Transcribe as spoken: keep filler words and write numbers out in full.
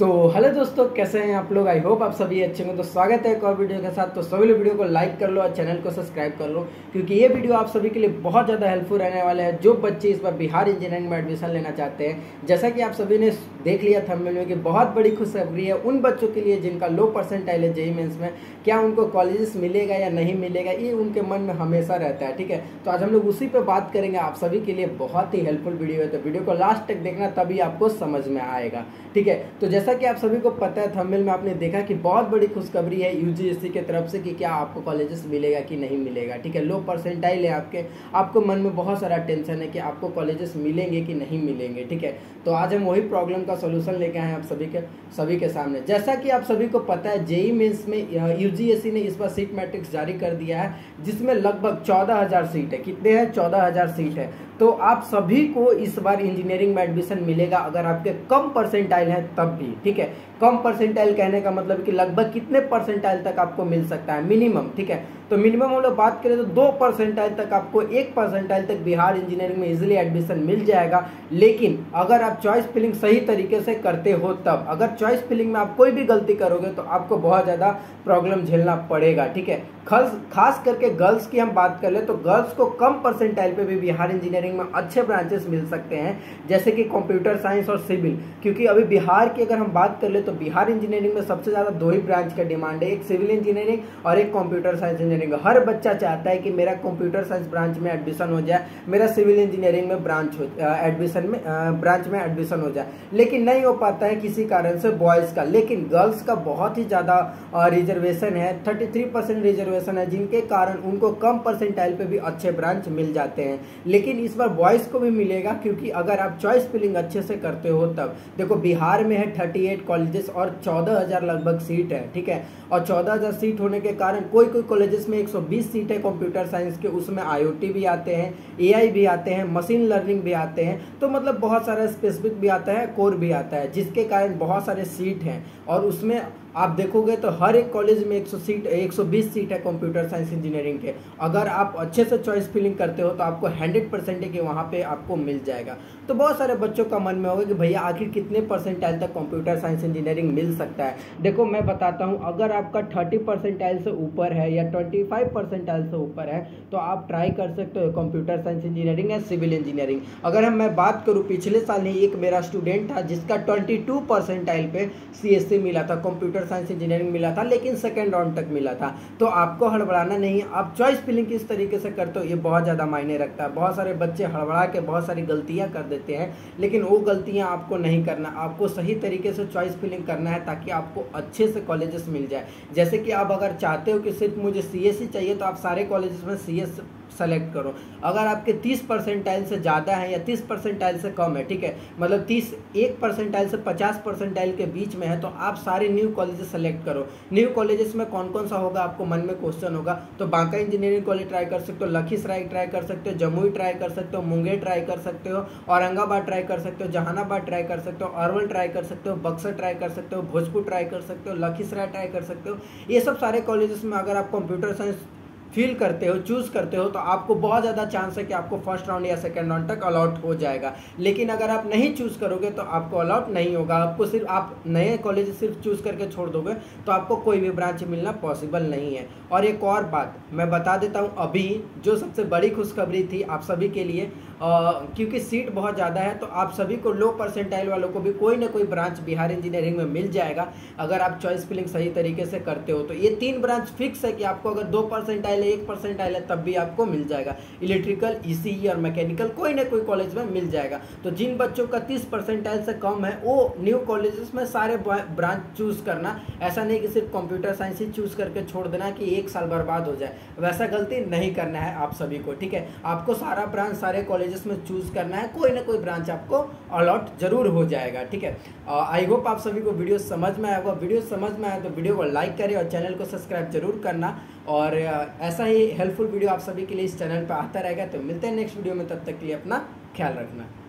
तो हेलो दोस्तों, कैसे हैं आप लोग। आई होप आप सभी अच्छे होंगे। तो स्वागत है एक और वीडियो के साथ। तो सभी लोग वीडियो को लाइक कर लो और चैनल को सब्सक्राइब कर लो, क्योंकि ये वीडियो आप सभी के लिए बहुत ज़्यादा हेल्पफुल रहने वाला है जो बच्चे इस बार बिहार इंजीनियरिंग में एडमिशन लेना चाहते हैं। जैसा कि आप सभी ने देख लिया थंबनेल में कि बहुत बड़ी खुशखबरी है उन बच्चों के लिए जिनका लो परसेंटाइल है जेईई मेंस में। क्या उनको कॉलेजेस मिलेगा या नहीं मिलेगा, ये उनके मन में हमेशा रहता है। ठीक है, तो आज हम लोग उसी पे बात करेंगे। आप सभी के लिए बहुत ही हेल्पफुल वीडियो है, तो वीडियो को लास्ट तक देखना, तभी आपको समझ में आएगा। ठीक है, तो जैसा कि आप सभी को पता है, थंबनेल में आपने देखा कि बहुत बड़ी खुशखबरी है यूजीसी की तरफ से कि क्या आपको कॉलेजेस मिलेगा कि नहीं मिलेगा। ठीक है, लो परसेंटाइल है आपके, आपको मन में बहुत सारा टेंशन है कि आपको कॉलेजेस मिलेंगे कि नहीं मिलेंगे। ठीक है, तो आज हम वही प्रॉब्लम का सोल्यूशन लेके आए हैं आप सभी के सभी के सामने। जैसा कि आप सभी को पता है, जेईई मेंस में यूजीसी ने इस बार सीट मैट्रिक्स जारी कर दिया है, जिसमें लगभग चौदह हजार सीट है। कितने हैं? चौदह हजार सीट है। तो आप सभी को इस बार इंजीनियरिंग में एडमिशन मिलेगा अगर आपके कम परसेंटाइल है तब भी। ठीक है, कम परसेंटाइल कहने का मतलब कि लगभग कितने परसेंटाइल तक आपको मिल सकता है, मिनिमम। ठीक है, तो मिनिमम हम लोग बात करें तो दो परसेंटाइल तक आपको, एक परसेंटाइल तक बिहार इंजीनियरिंग में इजीली एडमिशन मिल जाएगा। लेकिन अगर आप चॉइस फिलिंग सही तरीके से करते हो तब। अगर चॉइस फिलिंग में आप कोई भी गलती करोगे तो आपको बहुत ज़्यादा प्रॉब्लम झेलना पड़ेगा। ठीक है, खास खास करके गर्ल्स की हम बात कर ले तो गर्ल्स को कम परसेंटाइल पे भी बिहार इंजीनियरिंग में अच्छे ब्रांचेस मिल सकते हैं, जैसे कि कंप्यूटर साइंस और सिविल। क्योंकि अभी बिहार की अगर हम बात कर ले तो बिहार इंजीनियरिंग में सबसे ज़्यादा दो ही ब्रांच का डिमांड है, एक सिविल इंजीनियरिंग और एक कंप्यूटर साइंस इंजीनियरिंग। हर बच्चा चाहता है कि मेरा कंप्यूटर साइंस ब्रांच में एडमिशन हो जाए, मेरा सिविल इंजीनियरिंग में ब्रांच हो एडमिशन में ब्रांच में एडमिशन हो जाए, लेकिन नहीं हो पाता है किसी कारण से बॉयज़ का। लेकिन गर्ल्स का बहुत ही ज़्यादा रिजर्वेशन है, थर्टी थ्री परसेंट रिजर्वेशन है, जिनके कारण उनको कम परसेंटाइल पे भी अच्छे ब्रांच मिल जाते हैं। लेकिन इस बार बॉयज़ को भी मिलेगा, क्योंकि अगर आप चॉइस फिलिंग अच्छे से करते हो तब। देखो, बिहार में है अड़तीस कॉलेजेस और चौदह हजार लगभग सीट है। ठीक है, और चौदह हजार सीट होने के कारण कोई कोई कॉलेजेस में एक सौ बीस सीट है कंप्यूटर साइंस के, उसमें आईओटी भी आते हैं, एआई भी आते हैं, मशीन लर्निंग भी आते हैं। तो मतलब बहुत सारा स्पेसिफिक भी आता है, कोर भी आता है, जिसके कारण बहुत सारे सीट हैं। और उसमें आप देखोगे तो हर एक कॉलेज में एक सौ सीट एक सौ बीस सीट है कंप्यूटर साइंस इंजीनियरिंग के। अगर आप अच्छे से चॉइस फिलिंग करते हो तो आपको हंड्रेड परसेंट है कि वहाँ पे आपको मिल जाएगा। तो बहुत सारे बच्चों का मन में होगा कि भैया आखिर कितने परसेंटाइल तक कंप्यूटर साइंस इंजीनियरिंग मिल सकता है। देखो, मैं बताता हूँ, अगर आपका थर्टी परसेंटाइल से ऊपर है या ट्वेंटी फाइव परसेंटाइल से ऊपर है तो आप ट्राई कर सकते हो कंप्यूटर साइंस इंजीनियरिंग या सिविल इंजीनियरिंग। अगर हम मैं बात करूँ, पिछले साल ही एक मेरा स्टूडेंट था जिसका ट्वेंटी टू परसेंटाइल पे सीएससी मिला था, कंप्यूटर साइंस इंजीनियरिंग मिला था, लेकिन सेकेंड राउंड तक मिला था। तो आपको हड़बड़ाना नहीं है, आप चॉइस फिलिंग किस तरीके से करते हो ये बहुत ज़्यादा मायने रखता है। बहुत सारे बच्चे हड़बड़ा के बहुत सारी गलतियां कर देते हैं, लेकिन वो गलतियां आपको नहीं करना, आपको सही तरीके से चॉइस फिलिंग करना है ताकि आपको अच्छे से कॉलेजेस मिल जाए। जैसे कि आप अगर चाहते हो कि सिर्फ मुझे सीएससी चाहिए तो आप सारे कॉलेजेस में सीएस सेलेक्ट करो। अगर आपके तीस परसेंटाइल से ज़्यादा है या तीस परसेंटाइल से कम है, ठीक है, मतलब तीस एक परसेंटाइल से पचास परसेंटाइल के बीच में है, तो आप सारे न्यू कॉलेजेस सेलेक्ट करो। न्यू कॉलेजेस में कौन कौन सा होगा, आपको मन में क्वेश्चन होगा। तो बांका इंजीनियरिंग कॉलेज ट्राई कर सकते हो, लखीसराय ट्राई कर सकते हो, जमुई ट्राई कर सकते हो, मुंगेर ट्राई कर सकते हो, औरंगाबाद ट्राई कर सकते हो, जहानाबाद ट्राई कर सकते हो, अरवल ट्राई कर सकते हो, बक्सर ट्राई कर सकते हो, भोजपुर ट्राई कर सकते हो, लखीसराय ट्राई कर सकते हो। ये सब सारे कॉलेजेस में अगर आप कंप्यूटर साइंस फील करते हो, चूज़ करते हो, तो आपको बहुत ज़्यादा चांस है कि आपको फर्स्ट राउंड या सेकंड राउंड तक अलॉट हो जाएगा। लेकिन अगर आप नहीं चूज़ करोगे तो आपको अलॉट नहीं होगा। आपको सिर्फ आप नए कॉलेज सिर्फ चूज़ करके छोड़ दोगे तो आपको कोई भी ब्रांच मिलना पॉसिबल नहीं है। और एक और बात मैं बता देता हूँ, अभी जो सबसे बड़ी खुशखबरी थी आप सभी के लिए, आ, क्योंकि सीट बहुत ज़्यादा है तो आप सभी को, लो परसेंटाइल वालों को भी कोई ना कोई ब्रांच बिहार इंजीनियरिंग में मिल जाएगा अगर आप चॉइस फिलिंग सही तरीके से करते हो। तो ये तीन ब्रांच फिक्स है कि आपको अगर दो परसेंटाइल एक परसेंटाइल है तब भी आपको मिल जाएगा। इलेक्ट्रिकल, ईसीई और मैकेनिकल कोई ना कोई कॉलेज में मिल जाएगा। तो जिन बच्चों का तीस परसेंटाइल से कम है वो न्यू कॉलेजेस में सारे ब्रांच चूज़ करना। ऐसा नहीं कि सिर्फ कंप्यूटर साइंस ही चूज़ करके छोड़ देना कि एक साल बर्बाद हो जाए, वैसा गलती नहीं करना है आप सभी को। ठीक है, आपको सारा ब्रांच सारे कॉलेजेस में चूज़ करना है, कोई ना कोई ब्रांच आपको अलॉट जरूर हो जाएगा। ठीक है, आई होप आप सभी को वीडियो समझ में आएगा। वीडियो समझ में आए तो वीडियो को लाइक करें और चैनल को सब्सक्राइब जरूर करना। और ऐसा ही हेल्पफुल वीडियो आप सभी के लिए इस चैनल पर आता रहेगा। तो मिलते हैं नेक्स्ट वीडियो में, तब तक के लिए अपना ख्याल रखना।